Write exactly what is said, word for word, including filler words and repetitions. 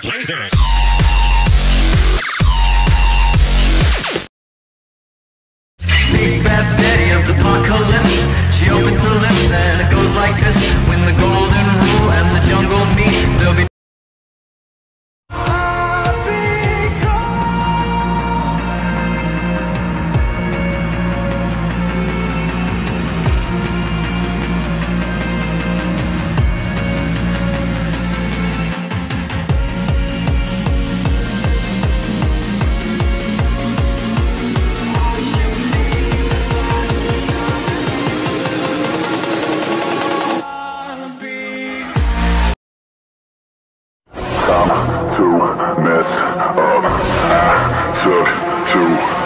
Sports Lasers. Big bad Betty of the apocalypse. She opens her lips and it goes like this. When the golden rule and the jungle meet, there'll be to mess up. I took too